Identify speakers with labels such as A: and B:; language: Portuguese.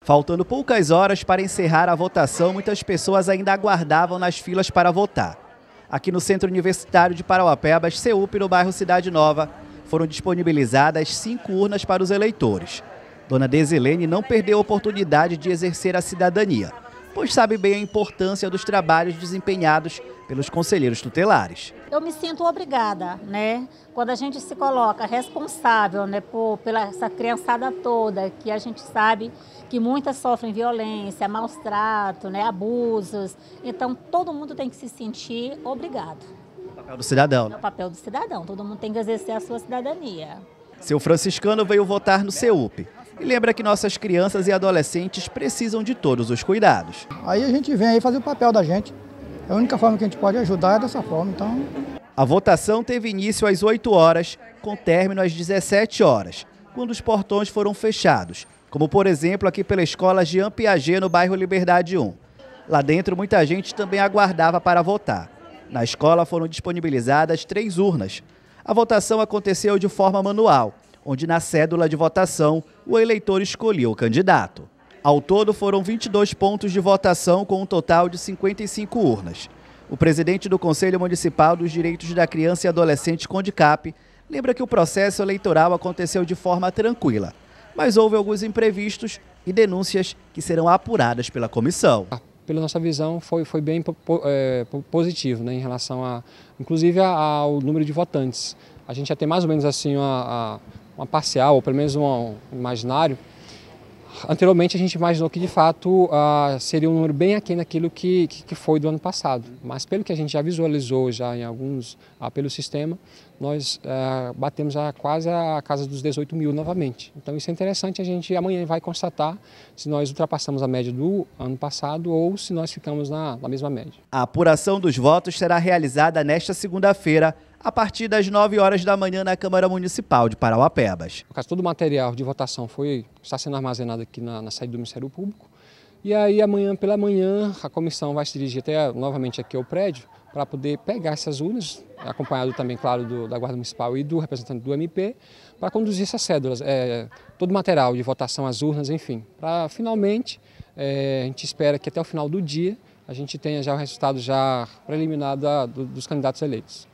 A: Faltando poucas horas para encerrar a votação, muitas pessoas ainda aguardavam nas filas para votar. Aqui no Centro Universitário de Parauapebas, CEUP, no bairro Cidade Nova, foram disponibilizadas 5 urnas para os eleitores. Dona Desilene não perdeu a oportunidade de exercer a cidadania, pois sabe bem a importância dos trabalhos desempenhados pelos conselheiros tutelares.
B: Eu me sinto obrigada, né? Quando a gente se coloca responsável, né, pela essa criançada toda, que a gente sabe que muitas sofrem violência, maus tratos, né, abusos. Então, todo mundo tem que se sentir obrigado.
A: O papel do cidadão, né?
B: É o papel do cidadão, todo mundo tem que exercer a sua cidadania.
A: Seu Franciscano veio votar no CEUP e lembra que nossas crianças e adolescentes precisam de todos os cuidados.
C: Aí a gente vem aí fazer o papel da gente. A única forma que a gente pode ajudar é dessa forma, então...
A: A votação teve início às 8 horas, com término às 17 horas, quando os portões foram fechados, como por exemplo aqui pela escola Jean Piaget, no bairro Liberdade 1. Lá dentro, muita gente também aguardava para votar. Na escola foram disponibilizadas 3 urnas. A votação aconteceu de forma manual, onde na cédula de votação o eleitor escolhia o candidato. Ao todo foram 22 pontos de votação com um total de 55 urnas. O presidente do Conselho Municipal dos Direitos da Criança e Adolescente, CONDICAP, lembra que o processo eleitoral aconteceu de forma tranquila, mas houve alguns imprevistos e denúncias que serão apuradas pela comissão.
D: Pela nossa visão, foi bem positivo, né, em relação inclusive ao número de votantes. A gente já tem mais ou menos assim uma parcial, ou pelo menos um imaginário. Anteriormente a gente imaginou que de fato seria um número bem aquém daquilo que foi do ano passado, mas pelo que a gente já visualizou já em alguns, pelo sistema, nós batemos quase a casa dos 18 mil novamente. Então isso é interessante, a gente amanhã vai constatar se nós ultrapassamos a média do ano passado ou se nós ficamos na mesma média.
A: A apuração dos votos será realizada nesta segunda-feira, a partir das 9 horas da manhã na Câmara Municipal de Parauapebas.
D: No caso, todo o material de votação está sendo armazenado aqui na sede do Ministério Público. E aí amanhã pela manhã a comissão vai se dirigir novamente aqui ao prédio para poder pegar essas urnas, acompanhado também, claro, da Guarda Municipal e do representante do MP, para conduzir essas cédulas, todo o material de votação, as urnas, enfim, para finalmente, a gente espera que até o final do dia a gente tenha já o resultado já preliminar dos candidatos eleitos.